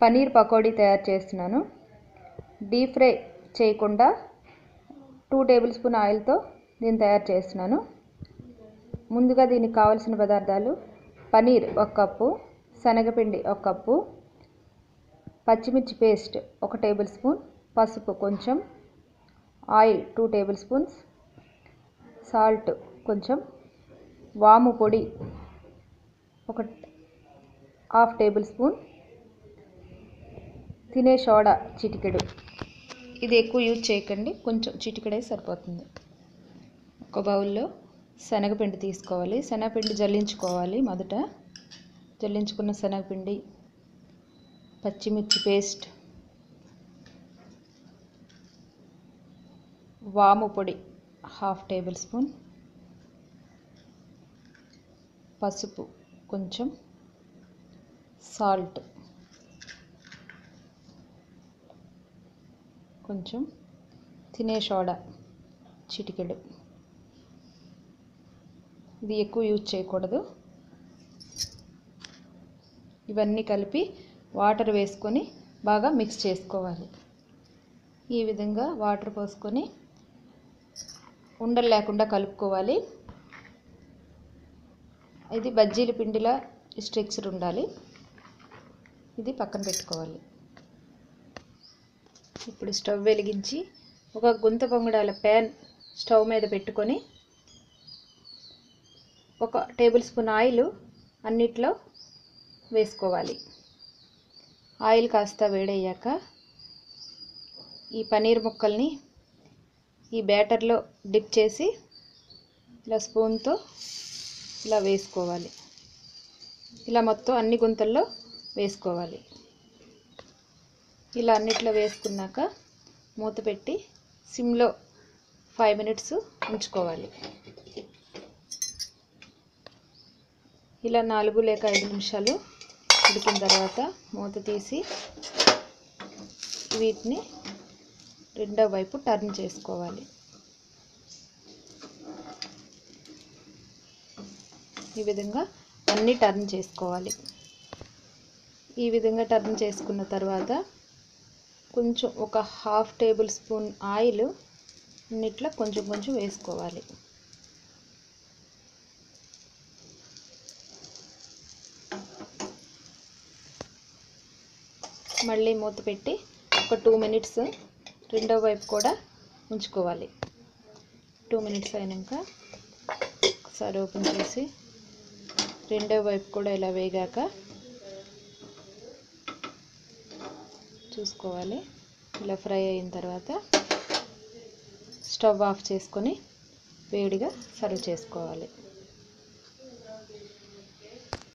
పన్నీర్ పకోడీ తయారు చేస్తున్నాను. Deep fry చేయకుండా 2 టేబుల్ స్పూన్ ఆయిల్తో దీన్ని తయారు చేస్తున్నాను. ముందుగా దీనికి కావాల్సిన పదార్థాలు: పన్నీర్ 1 కప్పు, శనగపిండి 1 కప్పు, పచ్చిమిర్చి పేస్ట్ 1 టేబుల్ స్పూన్, పసుపు కొంచెం, ఆయిల్ 2 టేబుల్ స్పూన్స్, సాల్ట్ కొంచెం, వాము పొడి 1/2 టేబుల్ స్పూన్, తినే సోడా చిటికెడు. ఇది ఎక్కువ యూజ్ చేయకండి, కొంచెం చిటికెడే సరిపోతుంది. ఒక బౌల్లో శనగపిండి తీసుకోవాలి. శనగపిండి జల్లించుకోవాలి. మొదట జల్లించుకున్న శనగపిండి, పచ్చిమిర్చి పేస్ట్, వాము పొడి 1/2 టేబుల్ స్పూన్, పసుపు కొంచెం, సాల్ట్ కొంచెం, తినే సోడా చిటికెడు. ఇది ఎక్కువ యూజ్ చేయకూడదు. ఇవన్నీ కలిపి వాటర్ వేసుకొని బాగా మిక్స్ చేసుకోవాలి. ఈ విధంగా వాటర్ పోసుకొని ఉండలు లేకుండా కలుపుకోవాలి. ఇది బజ్జీల పిండిలా స్ట్రక్చర్ ఉండాలి. ఇది పక్కన పెట్టుకోవాలి. ఇప్పుడు స్టవ్ వెలిగించి ఒక గుంత పొంగడాల ప్యాన్ స్టవ్ మీద పెట్టుకొని 1 టేబుల్ స్పూన్ ఆయిల్ అన్నిట్లో వేసుకోవాలి. ఆయిల్ కాస్త వేడయ్యాక ఈ పన్నీర్ ముక్కల్ని ఈ బ్యాటర్లో డిప్ చేసి ఇలా స్పూన్తో ఇలా వేసుకోవాలి. ఇలా మొత్తం అన్ని గుంతల్లో వేసుకోవాలి. ఇలా అన్నిట్లో వేసుకున్నాక మూత పెట్టి సిమ్లో 5 మినిట్స్ ఉంచుకోవాలి. ఇలా 4 లేక 5 నిమిషాలు ఉడికిన తర్వాత మూత తీసి వీటిని రెండో వైపు టర్న్ చేసుకోవాలి. ఈ విధంగా అన్నీ టర్న్ చేసుకోవాలి. ఈ విధంగా టర్న్ చేసుకున్న తర్వాత కొంచెం 1/2 టేబుల్ స్పూన్ ఆయిల్ అన్నిట్లో కొంచెం కొంచెం వేసుకోవాలి. మళ్ళీ మూత పెట్టి ఒక 2 మినిట్స్ రెండో వైపు కూడా ఉంచుకోవాలి. 2 మినిట్స్ అయినాక ఒకసారి ఓపెన్ చేసి రెండో వైపు కూడా ఇలా వేగాక చూసుకోవాలి. ఇలా ఫ్రై అయిన తర్వాత స్టవ్ ఆఫ్ చేసుకొని వేడిగా సర్వ్ చేసుకోవాలి.